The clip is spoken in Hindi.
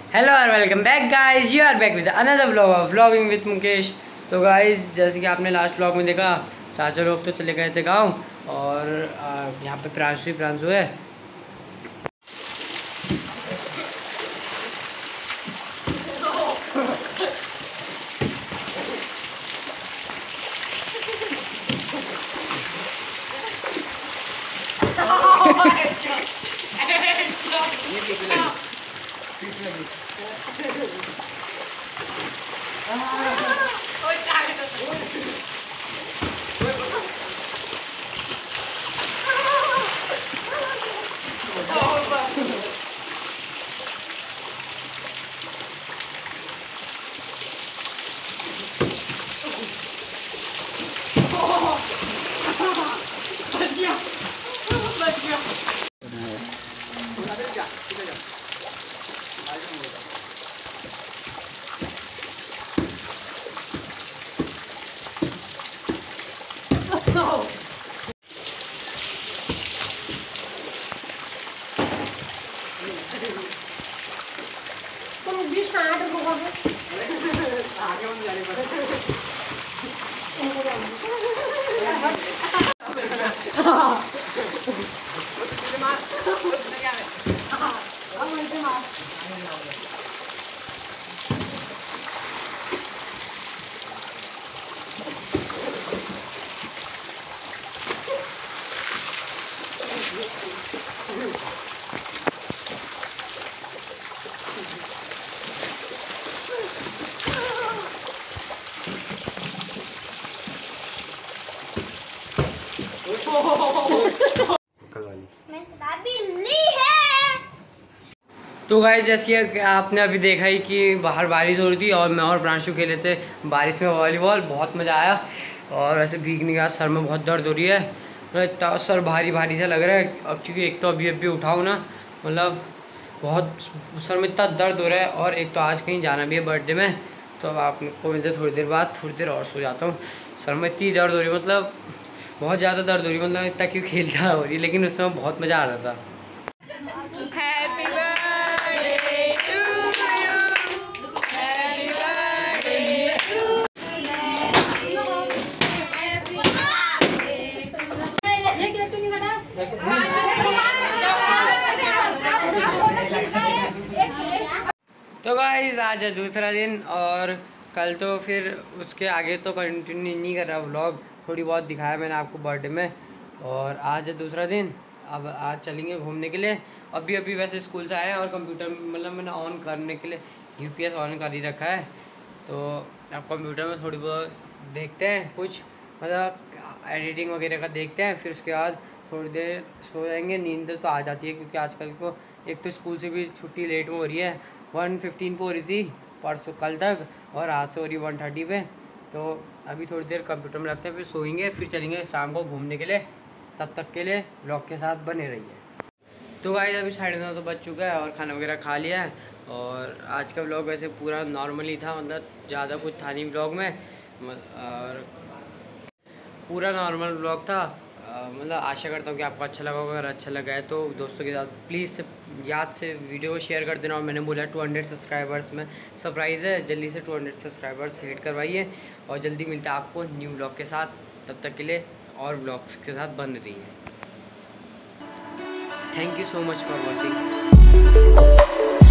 हेलो और welcome back guys, you are back with another vlog of vlogging with Mukesh. तो गाइस, जैसे कि आपने लास्ट व्लॉग में देखा, चाचा लोग तो चले गए थे गाँव और यहाँ पे प्रांशु है। तो गाइस, जैसे आपने अभी देखा ही कि बाहर बारिश हो रही थी और मैं और प्रांशु खेले थे बारिश में वॉलीबॉल। बहुत मज़ा आया और वैसे भीगने के बाद सर में बहुत दर्द हो रही है। इतना सर भारी भारी सा लग रहा है अब, क्योंकि एक तो अभी उठाऊँ ना, मतलब बहुत सर में इतना दर्द हो रहा है। और एक तो आज कहीं जाना भी है बर्थडे में, तो अब आपको मिलते थोड़ी देर बाद, थोड़ी देर और सो जाता हूँ। सर में इतनी दर्द हो रही है, मतलब बहुत ज़्यादा दर्द हो रही है, मतलब इतना क्यों खेलता हो रही है, लेकिन उस समय बहुत मज़ा आ रहा था। तो गाइस, आज है दूसरा दिन और कल तो फिर उसके आगे तो कंटिन्यू नहीं कर रहा व्लॉग, थोड़ी बहुत दिखाया मैंने आपको बर्थडे में। और आज है दूसरा दिन, अब आज चलेंगे घूमने के लिए। अभी वैसे स्कूल से आए हैं और कंप्यूटर मतलब मैंने ऑन करने के लिए यूपीएस ऑन कर ही रखा है। तो अब कंप्यूटर में थोड़ी बहुत देखते हैं, कुछ मतलब एडिटिंग वगैरह का देखते हैं, फिर उसके बाद थोड़ी देर सो जाएंगे। नींद तो आ जाती है क्योंकि आजकल को एक तो स्कूल से भी छुट्टी लेट में हो रही है, 1:15 पे हो रही थी परसों कल तक, और आज से हो रही 1:30 पे। तो अभी थोड़ी देर कंप्यूटर में रखते हैं, फिर सोएंगे, फिर चलेंगे शाम को घूमने के लिए। तब तक के लिए व्लॉग के साथ बने रहिए। तो गाइस, अभी 9:30 तो बज चुका है और खाना वगैरह खा लिया है। और आज का व्लॉग वैसे पूरा नॉर्मली था, मतलब ज़्यादा कुछ था नहीं व्लॉग में, और पूरा नॉर्मल व्लॉग था। मतलब आशा करता हूँ कि आपको अच्छा लगा होगा। अगर अच्छा लगा है तो दोस्तों के साथ प्लीज़ याद से वीडियो को शेयर कर देना। और मैंने बोला 200 सब्सक्राइबर्स में सरप्राइज़ है, जल्दी से 200 सब्सक्राइबर्स हिट करवाइए। और जल्दी मिलता है आपको न्यू व्लॉग के साथ, तब तक के लिए और व्लॉग्स के साथ बन रही है। Thank you so much for watching.